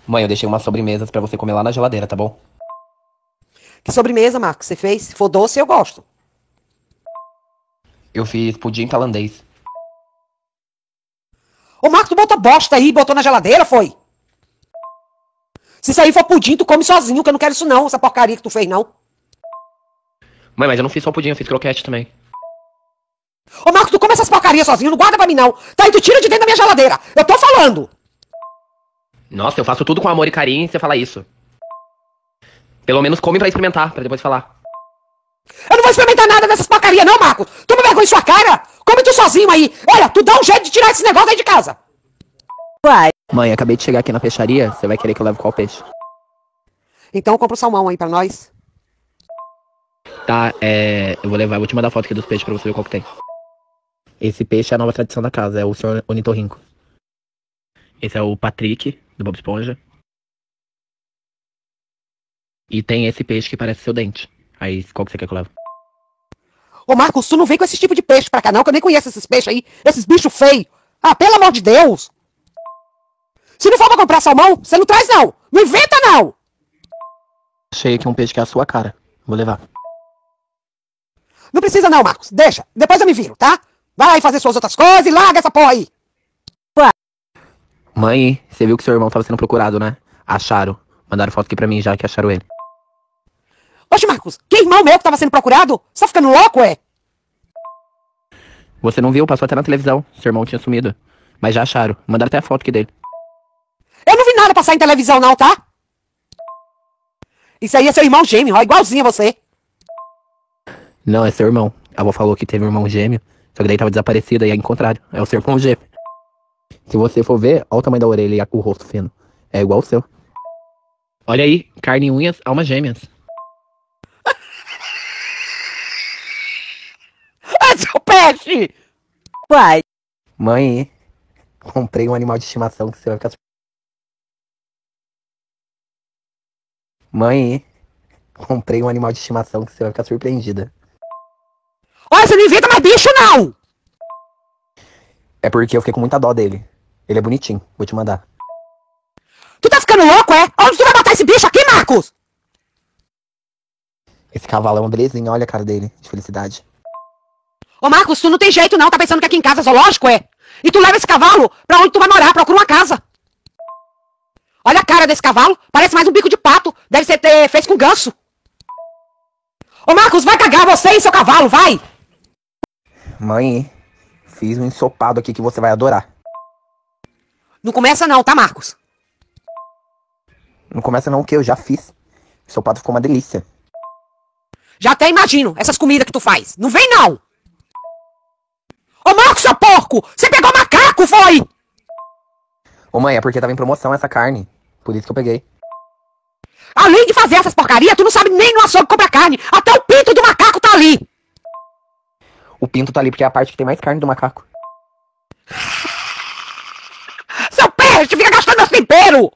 Mãe, eu deixei umas sobremesas pra você comer lá na geladeira, tá bom? Que sobremesa, Marcos, você fez? Se for doce, eu gosto. Eu fiz pudim tailandês. Ô, Marcos, tu botou bosta aí, botou na geladeira, foi? Se isso aí for pudim, tu come sozinho, que eu não quero isso não, essa porcaria que tu fez, não. Mãe, mas eu não fiz só pudim, eu fiz croquete também. Ô, Marcos, tu come essas porcarias sozinho, não guarda pra mim, não. Tá aí, tu tira de dentro da minha geladeira. Eu tô falando. Nossa, eu faço tudo com amor e carinho e você fala isso. Pelo menos come pra experimentar, pra depois falar. Eu não vou experimentar nada dessas porcarias, não, Marcos. Toma vergonha em sua cara. Come tu sozinho aí. Olha, tu dá um jeito de tirar esse negócio aí de casa. Mãe, acabei de chegar aqui na peixaria, você vai querer que eu leve qual peixe? Então compra o salmão aí pra nós. Tá, eu vou te mandar foto aqui dos peixes pra você ver qual que tem. Esse peixe é a nova tradição da casa, é o Sr. Onitorrinco. Esse é o Patrick, do Bob Esponja. E tem esse peixe que parece seu dente. Aí, qual que você quer que eu leve? Ô, Marcos, tu não vem com esse tipo de peixe pra cá, não, que eu nem conheço esses peixes aí. Esses bichos feios. Ah, pelo amor de Deus. Se não for pra comprar salmão, você não traz, não. Não inventa, não. Achei aqui um peixe que é a sua cara. Vou levar. Não precisa, não, Marcos. Deixa. Depois eu me viro, tá? Vai fazer suas outras coisas e larga essa porra aí. Mãe, você viu que seu irmão tava sendo procurado, né? Acharam. Mandaram foto aqui pra mim já que acharam ele. Oxe, Marcos, que irmão meu que tava sendo procurado? Você tá ficando louco, é? Você não viu? Passou até na televisão. Seu irmão tinha sumido. Mas já acharam. Mandaram até a foto aqui dele. Eu não vi nada passar em televisão, não, tá? Isso aí é seu irmão gêmeo, ó, igualzinho a você. Não, é seu irmão. A avó falou que teve um irmão gêmeo. Só que daí tava desaparecido e é encontrado. É o seu irmão gêmeo. Se você for ver, olha o tamanho da orelha e o rosto fino. É igual o seu. Olha aí, carne e unhas, almas gêmeas. É seu peixe! Mãe, comprei um animal de estimação que você vai ficar... Mãe, comprei um animal de estimação que você vai ficar surpreendida. Olha, você não inventa mais bicho, não! É porque eu fiquei com muita dó dele. Ele é bonitinho, vou te mandar. Tu tá ficando louco, é? Onde tu vai botar esse bicho aqui, Marcos? Esse cavalo é uma belezinha, olha a cara dele, de felicidade. Ô, Marcos, tu não tem jeito, não. Tá pensando que aqui em casa é zoológico, é? E tu leva esse cavalo pra onde tu vai morar, procura uma casa. Olha a cara desse cavalo, parece mais um bico de pato. Deve ser fez com ganso. Ô, Marcos, vai cagar você e seu cavalo, vai! Mãe, fiz um ensopado aqui que você vai adorar. Não começa não, tá, Marcos? Não começa não, que eu já fiz. O ensopado ficou uma delícia. Já até imagino essas comidas que tu faz. Não vem, não! Ô, Marcos, seu porco! Você pegou macaco, foi! Ô mãe, é porque tava em promoção essa carne. Por isso que eu peguei. Além de fazer essas porcarias, tu não sabe nem no açougue comprar carne. Até o pinto do macaco tá ali. O pinto tá ali porque é a parte que tem mais carne do macaco. Seu peixe, fica gastando meu tempero!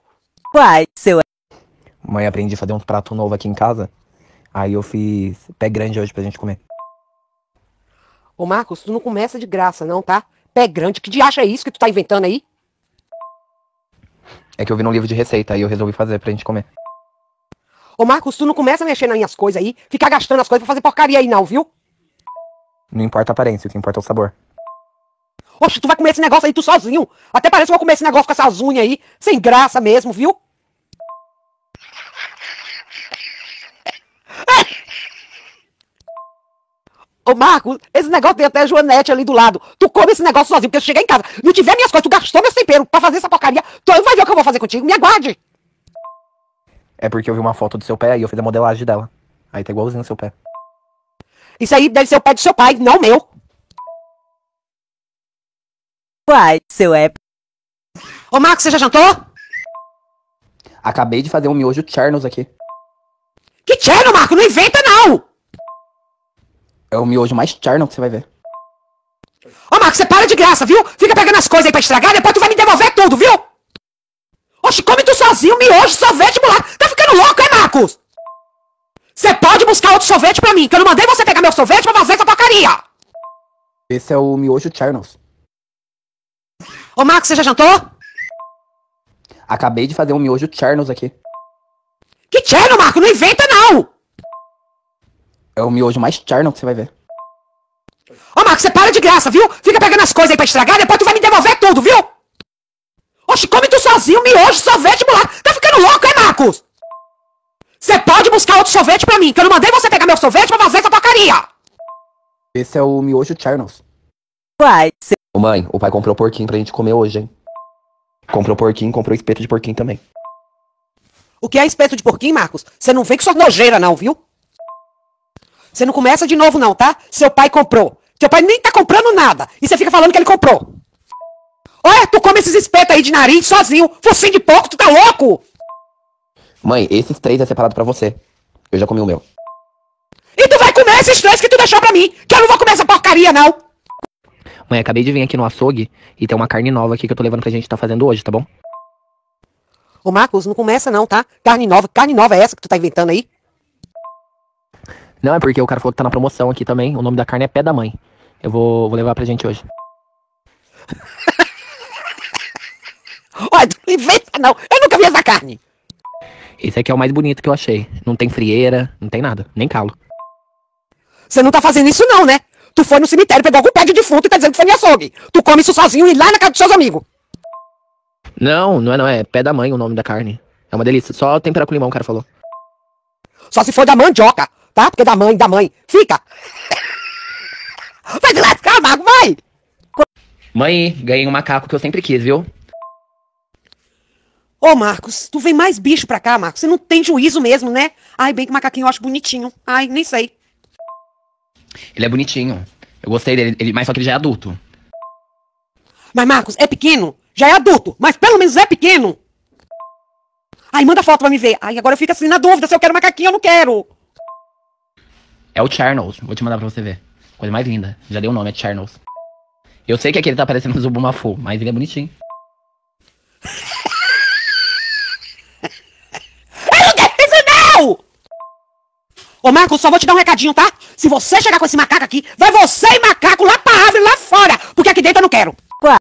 Mãe, aprendi a fazer uns pratos novos aqui em casa. Aí eu fiz pé grande hoje pra gente comer. Ô, Marcos, tu não começa de graça, não, tá? Pé grande, que diacho é isso que tu tá inventando aí? É que eu vi num livro de receita, aí eu resolvi fazer pra gente comer. Ô, Marcos, tu não começa a mexer nas minhas coisas aí, ficar gastando as coisas pra fazer porcaria aí não, viu? Não importa a aparência, o que importa é o sabor. Oxe, tu vai comer esse negócio aí tu sozinho. Até parece que eu vou comer esse negócio com essas unhas aí, sem graça mesmo, viu? Ô, Marcos, esse negócio tem até a Joanete ali do lado. Tu come esse negócio sozinho, porque se chegar em casa, não tiver minhas coisas, tu gastou meu tempero pra fazer essa porcaria, tu vai ver o que eu vou fazer contigo, me aguarde. É porque eu vi uma foto do seu pé e eu fiz a modelagem dela. Aí tá igualzinho o seu pé. Isso aí deve ser o pé do seu pai, não o meu. Ô, Marcos, você já jantou? Acabei de fazer um miojo Chernos aqui. Que tchelo, Marcos, não inventa não! É o miojo mais Cherno que você vai ver. Ô, Marcos, você para de graça, viu? Fica pegando as coisas aí pra estragar, depois tu vai me devolver tudo, viu? Oxe, come tu sozinho, miojo, sorvete, moleque. Tá ficando louco, é, Marcos? Você pode buscar outro sorvete pra mim, que eu não mandei você pegar meu sorvete pra fazer essa porcaria. Esse é o miojo Chernos. Ô, Marcos, você já jantou? Acabei de fazer um miojo Chernos aqui. Que Cherno, Marco? Não inventa, não! É o miojo mais Cherno que você vai ver. Ô, Marco, você para de graça, viu? Fica pegando as coisas aí pra estragar, depois tu vai me devolver tudo, viu? Oxe, come tu sozinho, miojo, sorvete, moleque. Tá ficando louco, é, Marcos? Você pode buscar outro sorvete pra mim, que eu não mandei você pegar meu sorvete pra fazer essa porcaria. Esse é o miojo Chernos. Uai, Ô mãe, o pai comprou porquinho pra gente comer hoje, hein? Comprou porquinho, comprou espeto de porquinho também. O que é espeto de porquinho, Marcos? Você não vem com sua nojeira, não, viu? Você não começa de novo, não, tá? Seu pai comprou. Seu pai nem tá comprando nada. E você fica falando que ele comprou. Olha, tu come esses espetos aí de nariz sozinho. Focinho de porco, tu tá louco? Mãe, esses 3 é separado pra você. Eu já comi o meu. E tu vai comer esses 3 que tu deixou pra mim. Que eu não vou comer essa porcaria, não. Mãe, acabei de vir aqui no açougue e tem uma carne nova aqui que eu tô levando pra gente tá fazendo hoje, tá bom? Ô, Marcos, não começa não, tá? Carne nova é essa que tu tá inventando aí? Não, é porque o cara falou que tá na promoção aqui também. O nome da carne é Pé da Mãe. Eu vou levar pra gente hoje. Olha, tu não inventa não. Eu nunca vi essa carne. Esse aqui é o mais bonito que eu achei. Não tem frieira, não tem nada, nem calo. Você não tá fazendo isso não, né? Tu foi no cemitério, pegou algum pé de defunto e tá dizendo que foi no açougue. Tu come isso sozinho e lá na casa dos seus amigos. Não, não é Pé da Mãe o nome da carne. É uma delícia. Só temperar com limão, o cara falou. Só se for da mandioca, tá? Porque da mãe. Fica. Vai te lascar, Marco, vai! Mãe, ganhei um macaco que eu sempre quis, viu? Ô, Marcos, tu vem mais bicho pra cá, Marcos. Você não tem juízo mesmo, né? Ai, bem que macaquinho eu acho bonitinho. Ai, nem sei. Ele é bonitinho. Eu gostei dele, mas só que ele já é adulto. Mas, Marcos, é pequeno? Já é adulto, mas pelo menos é pequeno. Ai, manda foto pra me ver. Ai, agora eu fico assim na dúvida se eu quero macaquinho ou não quero. É o Chernos. Vou te mandar pra você ver. Coisa mais linda. Já dei o nome, é Chernos. Eu sei que aquele tá parecendo um Zubumafu, mas ele é bonitinho. Eu não quero isso, não! Ô, Marcos, só vou te dar um recadinho, tá? Se você chegar com esse macaco aqui, vai você e macaco lá pra árvore, lá fora. Porque aqui dentro eu não quero.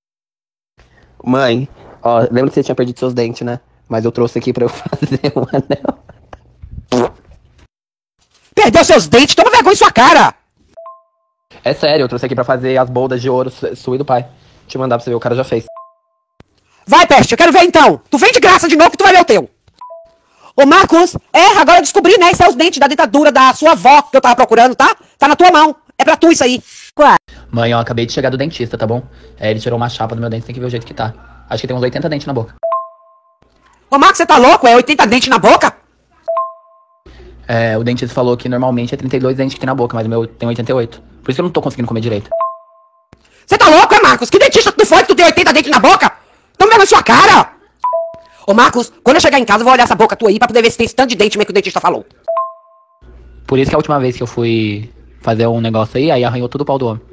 Mãe, ó, lembra que você tinha perdido seus dentes, né? Mas eu trouxe aqui pra eu fazer um anel. Perdeu seus dentes, toma vergonha em sua cara. É sério, eu trouxe aqui pra fazer as boldas de ouro sua e do pai. Te mandar pra você ver, o cara já fez. Vai, peste, eu quero ver então. Tu vem de graça de novo que tu vai ver o teu. Ô, Marcos, agora eu descobri, né? Esses são os dentes da dentadura da sua avó que eu tava procurando, tá? Tá na tua mão. É pra tu isso aí. Mãe, ó, acabei de chegar do dentista, tá bom? Ele tirou uma chapa do meu dente, tem que ver o jeito que tá. Acho que tem uns 80 dentes na boca. Ô, Marcos, você tá louco? É 80 dentes na boca? O dentista falou que normalmente é 32 dentes que tem na boca, mas o meu tem 88. Por isso que eu não tô conseguindo comer direito. Você tá louco, é, Marcos? Que dentista tu foi que tu tem 80 dentes na boca? Tão vendo na sua cara? Ô, Marcos, quando eu chegar em casa eu vou olhar essa boca tua aí pra poder ver se tem esse tanto de dente mesmo que o dentista falou. Por isso que a última vez que eu fui fazer um negócio aí arranhou tudo o pau do homem.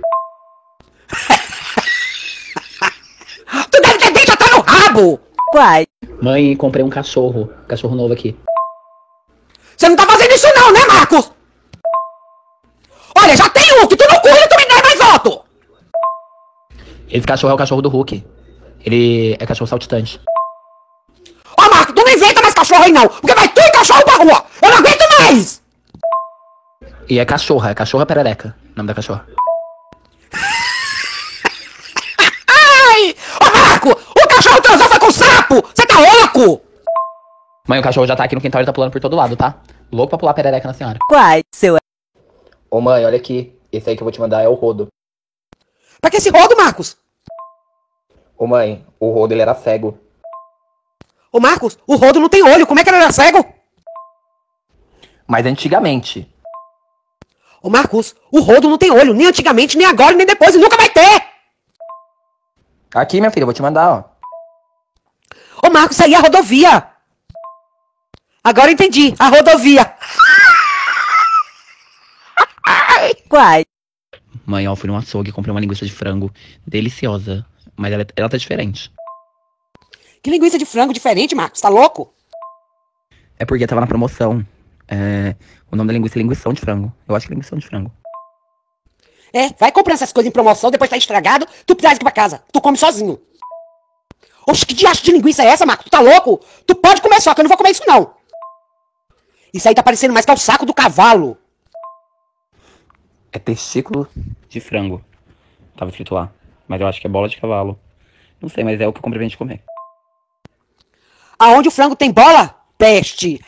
Tu deve ter dente até no rabo! Mãe, comprei um cachorro novo aqui. Você não tá fazendo isso não, né, Marcos? Olha, já tem um que tu não cuida, tu me dá mais outro! Esse cachorro é o cachorro do Hulk. Ele é cachorro saltitante. Ó, Marcos, tu não inventa mais cachorro aí não, porque vai tu e cachorro pra rua! Eu não aguento mais! E é cachorra perereca, o nome da cachorra. Ai! Ô, Marco, o cachorro transou foi com o sapo! Você tá louco? Mãe, o cachorro já tá aqui no quintal, ele tá pulando por todo lado, tá? Louco pra pular perereca na senhora. Ô mãe, olha aqui. Esse aí que eu vou te mandar é o Rodo. Pra que esse rodo, Marcos? Ô mãe, o Rodo ele era cego. Ô, Marcos, o rodo não tem olho, como é que ele era cego? Mas antigamente. Ô, Marcos, o rodo não tem olho, nem antigamente, nem agora, nem depois, e nunca vai ter! Aqui, minha filha, eu vou te mandar, ó. Ô, Marcos, isso aí é a rodovia! Agora eu entendi, a rodovia! Mãe, ó, fui num açougue e comprei uma linguiça de frango deliciosa. Mas ela tá diferente. Que linguiça de frango diferente, Marcos, tá louco? É porque tava na promoção. O nome da linguiça é linguição de frango. Eu acho que é linguição de frango. Vai comprando essas coisas em promoção, depois tá estragado, tu traz aqui pra casa, tu come sozinho. Oxe, que diacho de linguiça é essa, Marcos? Tu tá louco? Tu pode comer só, que eu não vou comer isso, não. Isso aí tá parecendo mais que é o saco do cavalo. É testículo de frango. Tava escrito lá. Mas eu acho que é bola de cavalo. Não sei, mas é o que eu comprei pra gente comer. Aonde o frango tem bola? Peste.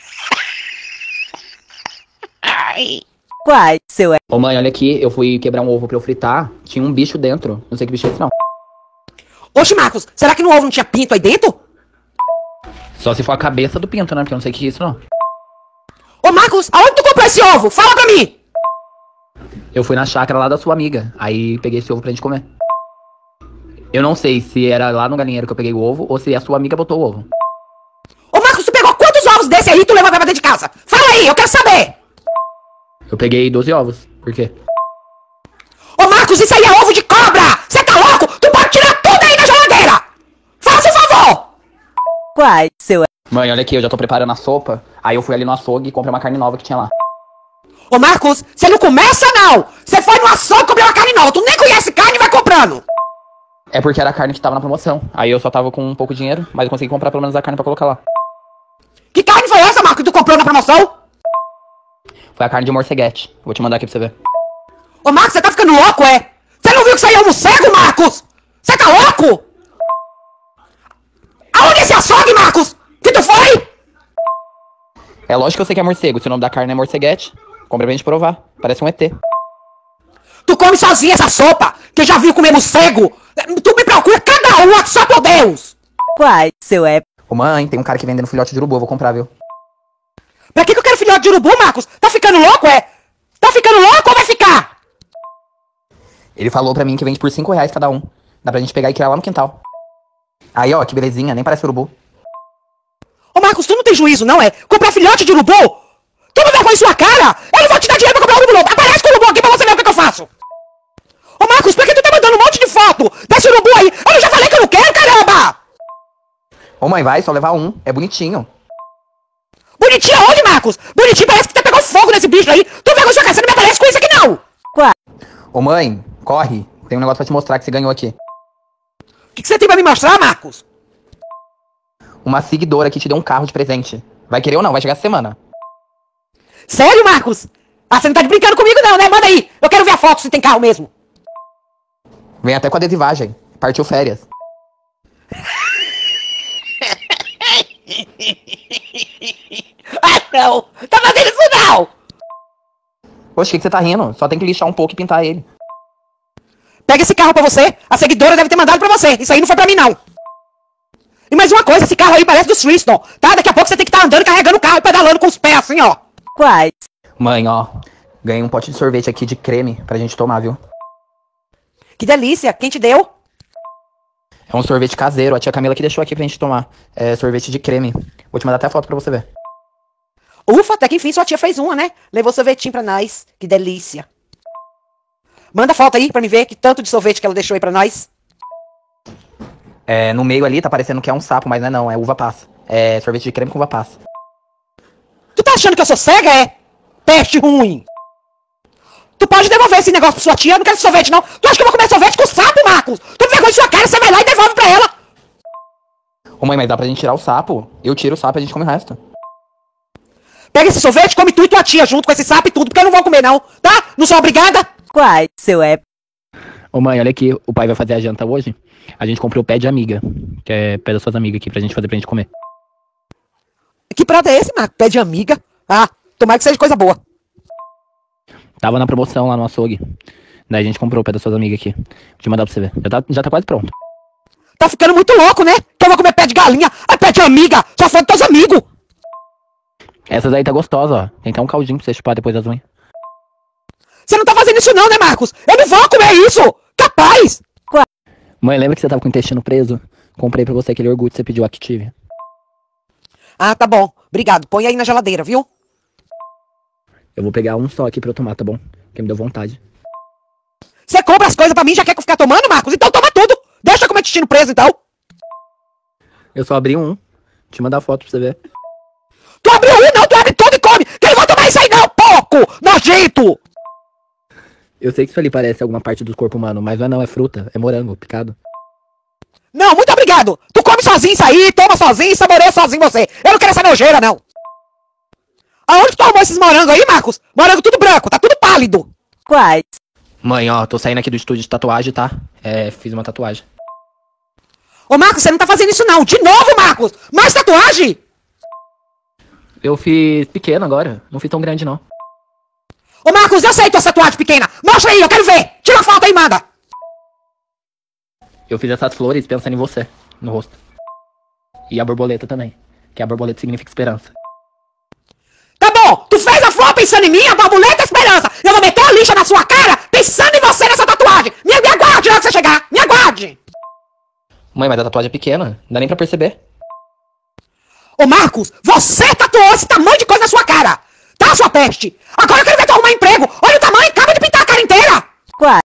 Ai. Quai, seu Ô mãe, olha aqui, eu fui quebrar um ovo pra eu fritar, tinha um bicho dentro. Não sei que bicho é esse não. Oxe, Marcos, será que no ovo não tinha pinto aí dentro? Só se for a cabeça do pinto, né? Porque eu não sei o que é isso não. Ô, Marcos, aonde tu comprou esse ovo? Fala pra mim. Eu fui na chácara lá da sua amiga, aí peguei esse ovo pra gente comer. Eu não sei se era lá no galinheiro que eu peguei o ovo ou se a sua amiga botou o ovo. Ô, Marcos, tu pegou quantos ovos desse aí e tu levou pra dentro de casa? Fala aí, eu quero saber. Eu peguei 12 ovos, por quê? Ô, Marcos, isso aí é ovo de cobra! Você tá louco? Tu pode tirar tudo aí da geladeira! Faça o favor! Quai, seu Mãe, olha aqui, eu já tô preparando a sopa. Aí eu fui ali no açougue e comprei uma carne nova que tinha lá. Ô, Marcos, você não começa, não! Você foi no açougue e comprou uma carne nova. Tu nem conhece carne e vai comprando! É porque era a carne que tava na promoção. Aí eu só tava com um pouco de dinheiro, mas eu consegui comprar pelo menos a carne pra colocar lá. Que carne foi essa, Marcos, que tu comprou na promoção? Foi a carne de morceguete. Vou te mandar aqui pra você ver. Ô, Marcos, você tá ficando louco, é? Você não viu que isso aí é um morcego, Marcos? Você tá louco? Aonde é esse açougue, Marcos? Que tu foi? É lógico que eu sei que é morcego. Se o nome da carne é morceguete, comprei pra gente provar. Parece um ET. Tu come sozinha essa sopa, que eu já vi comer morcego. Tu me procura cada uma, só por Deus. Quai, seu Ô mãe, tem um cara aqui vendendo filhote de urubu, eu vou comprar, viu? Pra que eu quero filhote de urubu, Marcos? Tá ficando louco, é? Tá ficando louco ou vai ficar? Ele falou pra mim que vende por R$5 cada um. Dá pra gente pegar e criar lá no quintal. Aí, ó, que belezinha, nem parece urubu. Ô, Marcos, tu não tem juízo, não, é? Comprar filhote de urubu? Tu não vergonha em sua cara? Eu não vou te dar dinheiro pra comprar urubu, não. Aparece com o urubu aqui pra você ver o que eu faço. Ô, Marcos, por que tu tá mandando um monte de foto desse urubu aí? Eu já falei que eu não quero, caramba! Ô mãe, vai, só levar um. É bonitinho. Bonitinho aonde, Marcos? Bonitinho parece que tá pegando fogo nesse bicho aí. Tu vergonha em sua cara, você não me aparece com isso aqui, não. Ô mãe, corre. Tem um negócio pra te mostrar que você ganhou aqui. O que você tem pra me mostrar, Marcos? Uma seguidora que te deu um carro de presente. Vai querer ou não? Vai chegar essa semana. Sério, Marcos? Ah, você não tá de brincando comigo não, né? Manda aí. Eu quero ver a foto se tem carro mesmo. Vem até com adesivagem. Partiu férias. Ah, não. Tá fazendo isso não. Poxa, o que você tá rindo? Só tem que lixar um pouco e pintar ele. Pega esse carro pra você. A seguidora deve ter mandado pra você. Isso aí não foi pra mim, não. E mais uma coisa, esse carro aí parece do Tristan, tá? Daqui a pouco você tem que estar andando, carregando o carro e pedalando com os pés assim, ó. Quai, Mãe, ó. Ganhei um pote de sorvete aqui de creme pra gente tomar, viu? Que delícia. Quem te deu? É um sorvete caseiro. A tia Camila que deixou aqui pra gente tomar. É sorvete de creme. Vou te mandar até a foto pra você ver. Ufa, até que enfim sua tia fez uma, né? Levou sorvetinho pra nós. Que delícia. Manda foto aí pra me ver que tanto de sorvete que ela deixou aí pra nós. É, no meio ali tá parecendo que é um sapo, mas não é não. É uva passa. É sorvete de creme com uva passa. Tu tá achando que eu sou cega, é? Peste ruim. Tu pode devolver esse negócio pra sua tia, eu não quero sorvete, não. Tu acha que eu vou comer sorvete com sapo, Marcos? Tu vergonha em sua cara, você vai lá e devolve pra ela. Ô mãe, mas dá pra gente tirar o sapo. Eu tiro o sapo e a gente come o resto. Pega esse sorvete, come tu e tua tia junto com esse sapo e tudo, porque eu não vou comer, não. Tá? Não sou obrigada. quai, seu Ô mãe, olha aqui, o pai vai fazer a janta hoje. A gente comprou pé de amiga, que é pé das suas amigas aqui pra gente fazer pra gente comer. Que prato é esse, Marcos? Pé de amiga? Ah, tomara que seja coisa boa. Tava na promoção lá no açougue. Daí a gente comprou o pé das suas amigas aqui. Vou te mandar pra você ver. Já tá quase pronto. Tá ficando muito louco, né? Que eu vou comer pé de galinha. É pé de amiga. Só foi dos teus amigos. Essa daí tá gostosa, ó. Tem até um caldinho pra você chupar depois das unhas. Você não tá fazendo isso não, né, Marcos? Eu não vou comer isso. Capaz. Mãe, lembra que você tava com o intestino preso? Comprei pra você aquele orgulho que você pediu Active. Ah, tá bom. Obrigado. Põe aí na geladeira, viu? Eu vou pegar um só aqui pra eu tomar, tá bom? Porque me deu vontade. Você compra as coisas pra mim e já quer que eu ficar tomando, Marcos? Então toma tudo. Deixa eu comer intestino preso, então. Eu só abri um. Te mandar a foto pra você ver. Tu abriu um, não. Tu abre tudo e come. Que eu não vou tomar isso aí não, porco. Nojento. Eu sei que isso ali parece alguma parte do corpo humano, mas não é não, é fruta, é morango, picado. Não, muito obrigado. Tu come sozinho isso aí, toma sozinho, saboreia sozinho você. Eu não quero essa nojeira, não. Aonde tu arrumou esses morangos aí, Marcos? Morango tudo branco, tá tudo pálido. Quais? Mãe, ó, tô saindo aqui do estúdio de tatuagem, tá? Fiz uma tatuagem. Ô, Marcos, você não tá fazendo isso não. De novo, Marcos. Mais tatuagem? Eu fiz pequeno agora, não fiz tão grande não. Ô, Marcos, eu sei tua tatuagem pequena. Mostra aí, eu quero ver. Tira a foto aí, manda. Eu fiz essas flores pensando em você, no rosto. E a borboleta também, que a borboleta significa esperança. Tá bom, tu fez a flor pensando em mim, a borboleta é esperança. Eu vou meter a lixa na sua cara pensando em você nessa tatuagem. Me aguarde na hora que você chegar, me aguarde. Mãe, mas a tatuagem é pequena, não dá nem pra perceber. Ô, Marcos, você tatuou esse tamanho de coisa na sua cara. Tá, sua peste? Agora eu quero ver tu arrumar emprego. Olha o tamanho, acaba de pintar a cara inteira. Quais?